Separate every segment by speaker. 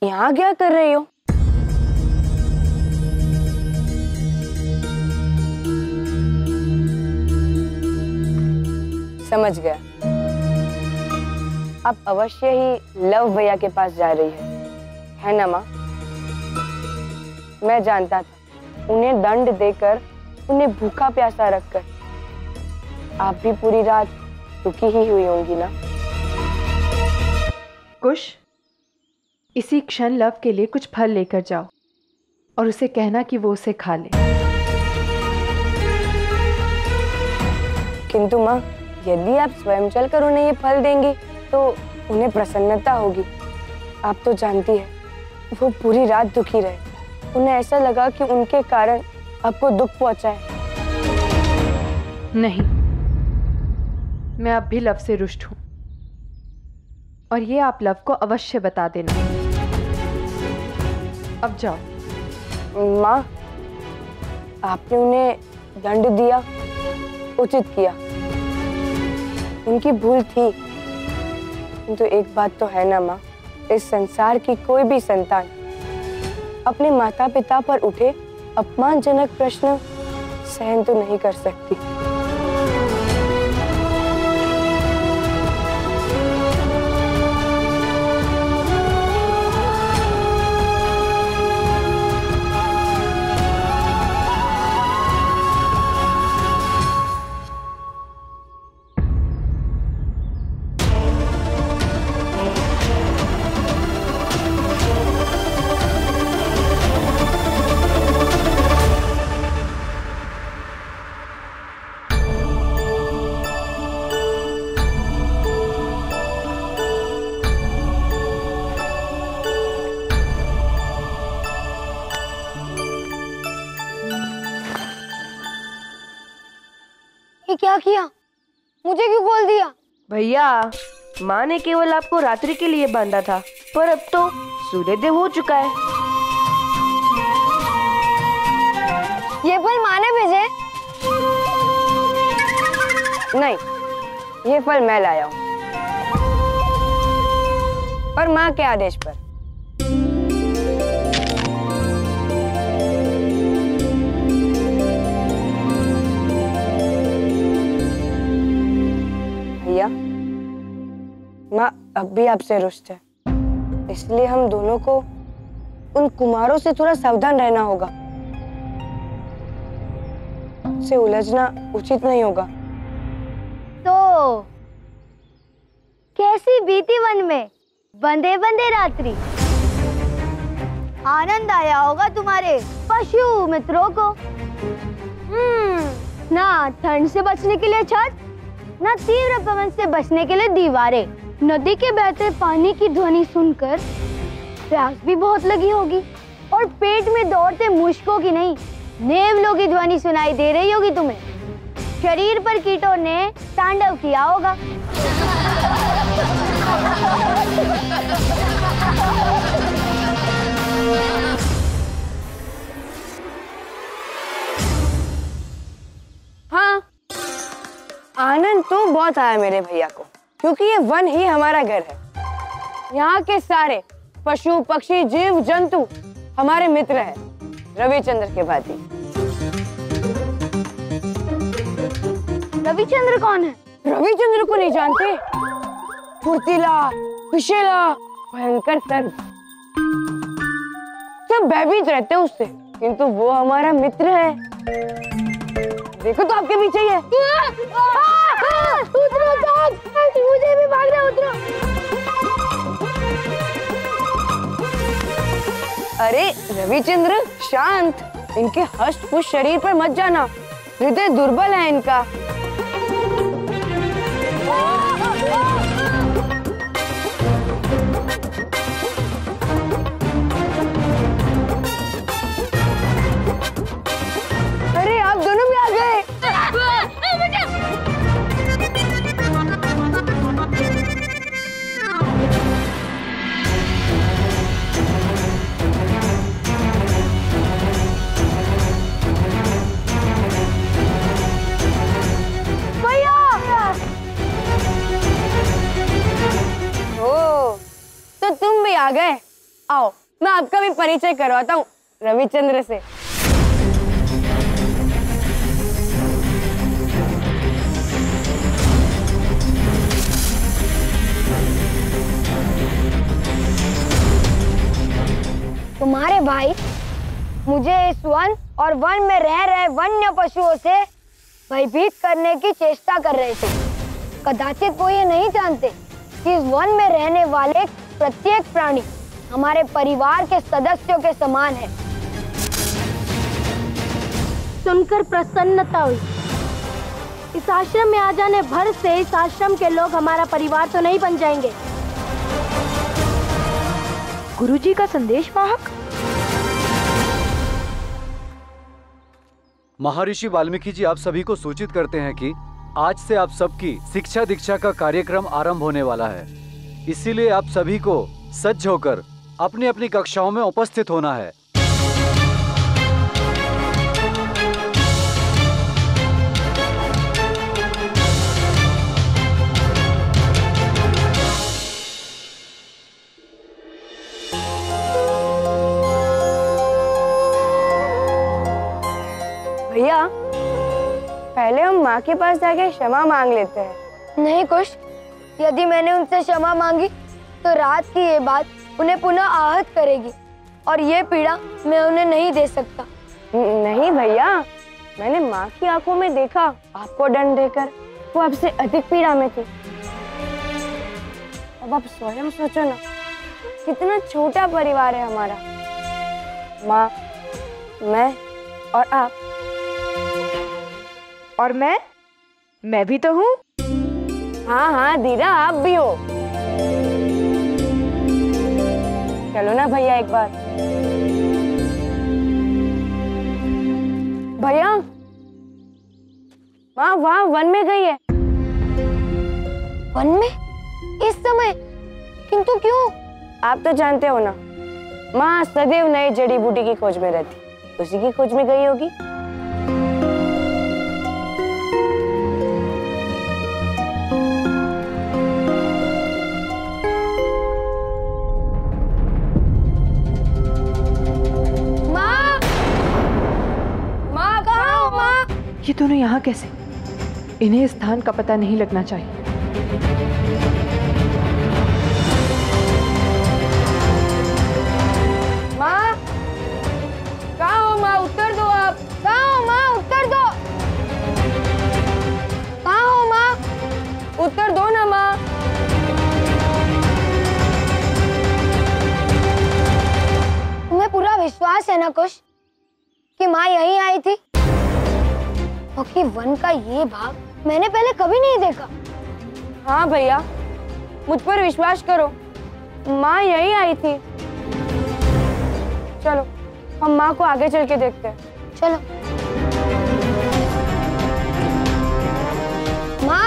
Speaker 1: यहाँ क्या कर रही हो? समझ गया, अब अवश्य ही लव भैया के पास जा रही है ना माँ? मैं जानता था, उन्हें दंड देकर, उन्हें भूखा प्यासा रखकर आप भी पूरी रात दुखी ही हुई होंगी ना?
Speaker 2: कुश, इसी क्षण लव के लिए कुछ फल लेकर जाओ और उसे कहना कि वो उसे खा ले।
Speaker 1: किंतु माँ, यदि आप स्वयं चलकर उन्हें ये फल देंगी तो उन्हें प्रसन्नता होगी। आप तो जानती है, वो पूरी रात दुखी रहे, उन्हें ऐसा लगा कि उनके कारण आपको दुख पहुंचा है।
Speaker 2: नहीं, मैं अब भी लव से रुष्ट हूं और ये आप लव को अवश्य बता देना। अब जाओ।
Speaker 1: माँ, आपने उन्हें दंड दिया, उचित किया, उनकी भूल थी। किंतु एक बात तो है ना माँ, इस संसार की कोई भी संतान अपने माता पिता पर उठे अपमानजनक प्रश्न सहन तो नहीं कर सकती।
Speaker 3: क्या किया? मुझे क्यों खोल दिया?
Speaker 4: भैया, माँ ने केवल आपको रात्रि के लिए बांधा था, पर अब तो सूर्योदय हो चुका है।
Speaker 3: ये फल माँ ने भेजे?
Speaker 1: नहीं, ये फल मैं लाया हूँ, और माँ के आदेश पर। भैया, माँ अब भी आपसे रुष्ट है, इसलिए हम दोनों को उन कुमारों से थोड़ा सावधान रहना होगा। से उलझना उचित नहीं होगा।
Speaker 3: तो कैसी बीती वन में बंदे बंदे रात्रि? आनंद आया होगा तुम्हारे पशु मित्रों को। ना ठंड से बचने के लिए छत, ना तीव्र पवन से बचने के लिए दीवारें। नदी के बहते पानी की ध्वनि सुनकर प्यास भी बहुत लगी होगी, और पेट में दौड़ते मुश्कों की नहीं, नेवलों की ध्वनि सुनाई दे रही होगी तुम्हें। शरीर पर कीटों ने तांडव किया होगा।
Speaker 1: हाँ, आनंद तो बहुत आया मेरे भैया को, क्योंकि ये वन ही हमारा घर है। यहाँ के सारे पशु पक्षी जीव जंतु हमारे मित्र हैं, रविचंद्र के भांति।
Speaker 3: रविचंद्र कौन है?
Speaker 1: रविचंद्र को नहीं जानते? फुर्तीला, विशेला, भयंकर सर्प। सब भयभीत रहते हैं उससे, किंतु वो हमारा मित्र है। देखो तो आपके पीछे ही है।
Speaker 3: उतरो भाग, मुझे भी भागना, उतरो।
Speaker 1: अरे रविचंद्र, शांत, इनके हष्ट पुष्ट शरीर पर मत जाना, हृदय दुर्बल है इनका। अरे आप दोनों भी आ गए। आओ मैं आपका भी परिचय करवाता हूँ रविचंद्र से।
Speaker 3: तुम्हारे भाई मुझे इस वन और वन में रह रहे वन्य पशुओं से भयभीत करने की चेष्टा कर रहे थे। कदाचित वो ये नहीं जानते कि इस वन में रहने वाले प्रत्येक प्राणी हमारे परिवार के सदस्यों के समान है।
Speaker 5: सुनकर प्रसन्नता हुई। इस आश्रम में आ जाने भर से इस आश्रम के लोग हमारा परिवार तो नहीं बन जाएंगे।
Speaker 2: गुरुजी का संदेश वाहक।
Speaker 6: महर्षि वाल्मीकि जी आप सभी को सूचित करते हैं कि आज से आप सबकी शिक्षा दीक्षा का कार्यक्रम आरंभ होने वाला है। इसीलिए आप सभी को सज्ज होकर अपनी अपनी कक्षाओं में उपस्थित होना है।
Speaker 1: भैया पहले हम माँ के पास जाके क्षमा मांग लेते हैं।
Speaker 3: नहीं कुश, यदि मैंने उनसे क्षमा मांगी तो रात की ये बात उन्हें पुनः आहत करेगी और ये पीड़ा मैं उन्हें नहीं दे सकता।
Speaker 1: नहीं भैया, मैंने माँ की आंखों में देखा आपको दंड देकर वो आपसे अधिक पीड़ा में थी। अब आप स्वयं सोचो ना, कितना छोटा परिवार है हमारा, माँ, मैं और आप।
Speaker 2: और मैं भी तो हूँ।
Speaker 1: हाँ हाँ दीदा, आप भी हो। चलो ना भैया एक बार। भैया माँ वहाँ वन में गई है।
Speaker 3: वन में? इस समय? किंतु क्यों?
Speaker 1: आप तो जानते हो ना, माँ सदैव नई जड़ी बूटी की खोज में रहती, उसी की खोज में गई होगी।
Speaker 2: ये दोनों यहाँ कैसे? इन्हें स्थान का पता नहीं लगना चाहिए।
Speaker 1: माँ, कहाँ हो माँ? उत्तर दो आप।
Speaker 3: कहाँ हो माँ? उत्तर दो। कहाँ हो माँ?
Speaker 1: उत्तर दो ना माँ।
Speaker 3: तुम्हें पूरा विश्वास है ना कुश कि माँ यहीं आई थी? क्योंकि वन का ये भाग मैंने पहले कभी नहीं देखा।
Speaker 1: हाँ भैया, मुझ पर विश्वास करो, माँ यहीं आई थी। चलो हम माँ को आगे चल के देखते हैं।
Speaker 3: चलो। माँ!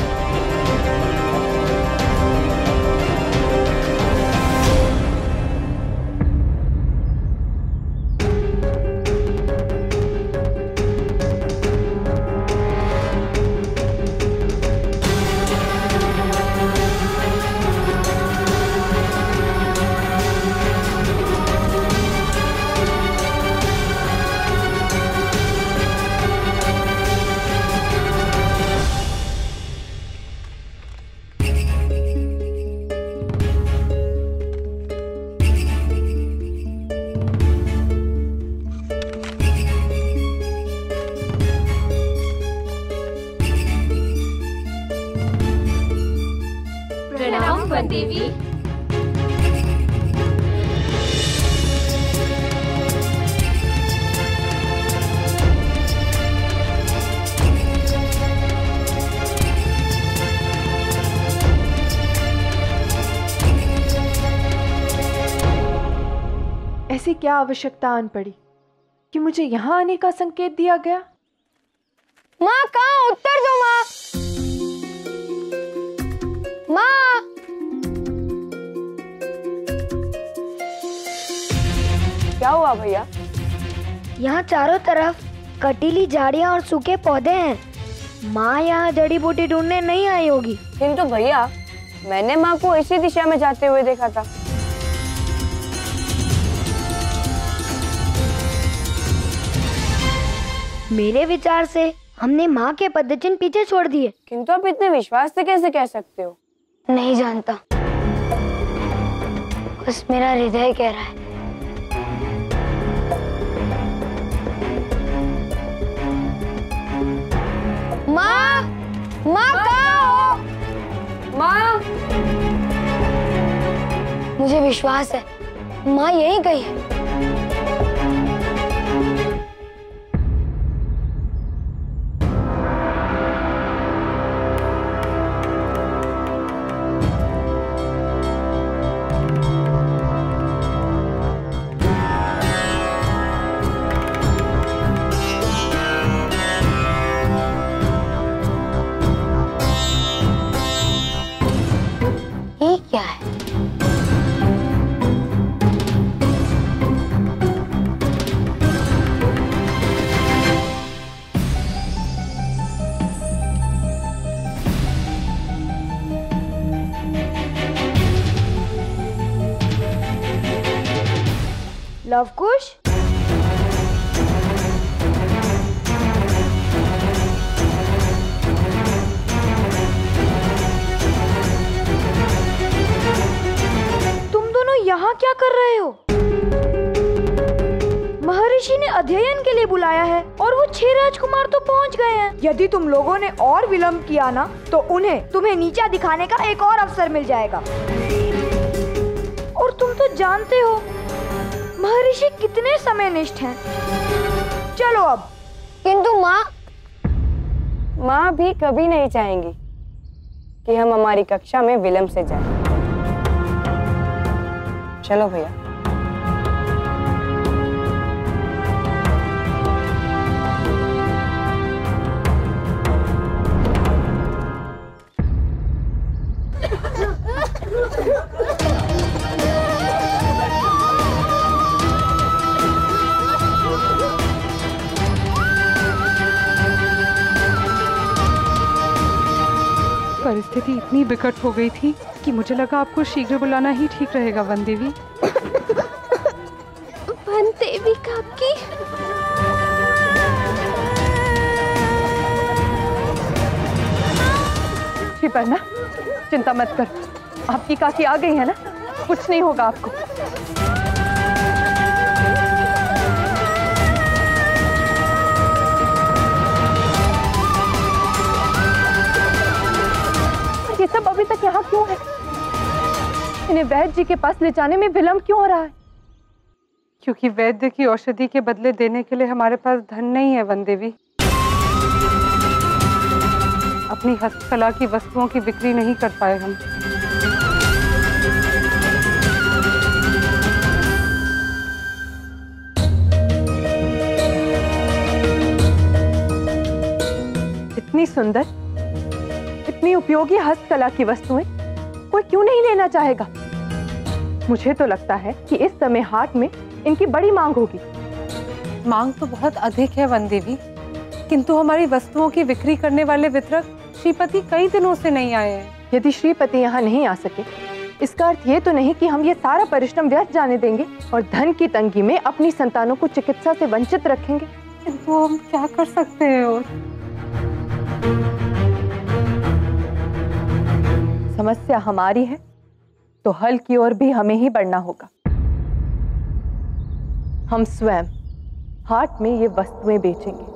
Speaker 5: प्रणाम वन देवी।
Speaker 2: ऐसी क्या आवश्यकता आन पड़ी कि मुझे यहाँ आने का संकेत दिया गया?
Speaker 3: माँ कहाँ? उत्तर दो माँ। माँ!
Speaker 1: क्या हुआ भैया?
Speaker 3: यहाँ चारों तरफ कटीली झाड़ियाँ और सूखे पौधे हैं। माँ यहाँ जड़ी बूटी ढूंढने नहीं आई होगी।
Speaker 1: किंतु भैया, मैंने माँ को इसी दिशा में जाते हुए देखा था।
Speaker 3: मेरे विचार से हमने माँ के पदचिन्ह पीछे छोड़ दिए।
Speaker 1: किंतु आप इतने विश्वास से कैसे कह सकते हो?
Speaker 3: नहीं जानता, बस मेरा हृदय कह रहा है। माँ, माँ कहाँ हो?
Speaker 1: माँ,
Speaker 3: मुझे विश्वास है माँ यहीं कहीं है। ये क्या है? लवकुश,
Speaker 5: तुम दोनों यहाँ क्या कर रहे हो? महर्षि ने अध्ययन के लिए बुलाया है और वो 6 राजकुमार तो पहुँच गए हैं। यदि तुम लोगों ने और विलंब किया ना तो तुम्हें नीचा दिखाने का एक और अवसर मिल जाएगा। और तुम तो जानते हो महर्षि कितने समयनिष्ठ हैं। चलो अब।
Speaker 3: किंतु
Speaker 1: माँ भी कभी नहीं चाहेंगी कि हम हमारी कक्षा में विलंब से जाएं। चलो भैया।
Speaker 2: परिस्थिति इतनी विकट हो गई थी कि मुझे लगा आपको शीघ्र बुलाना ही ठीक रहेगा वन देवी।
Speaker 3: वन देवी काकी।
Speaker 2: शिपर्णा, चिंता मत कर, आपकी काकी आ गई है ना, कुछ नहीं होगा आपको। ये सब अभी तक यहाँ क्यों है? इन्हें वैद्य जी के पास ले जाने में विलंब क्यों हो रहा है? क्योंकि वैद्य की औषधि के बदले देने के लिए हमारे पास धन नहीं है वन देवी। अपनी हस्तकला की वस्तुओं की बिक्री नहीं कर पाए हम। इतनी सुंदर, इतनी उपयोगी हस्तकला की वस्तुएं कोई क्यों नहीं लेना चाहेगा? मुझे तो लगता है कि इस समय हाट में इनकी बड़ी मांग होगी।
Speaker 7: मांग तो बहुत अधिक है वन देवी, किंतु हमारी वस्तुओं की बिक्री करने वाले वितरक श्रीपति कई दिनों से नहीं आए हैं।
Speaker 2: यदि श्रीपति यहाँ नहीं आ सके, इसका अर्थ ये तो नहीं कि हम ये सारा परिश्रम व्यर्थ जाने देंगे और धन की तंगी में अपनी संतानों को चिकित्सा से वंचित रखेंगे।
Speaker 7: किंतु हम क्या कर सकते हैं? और
Speaker 2: समस्या हमारी है तो हल की ओर भी हमें ही बढ़ना होगा। हम स्वयं हाट में ये वस्तुएं बेचेंगे।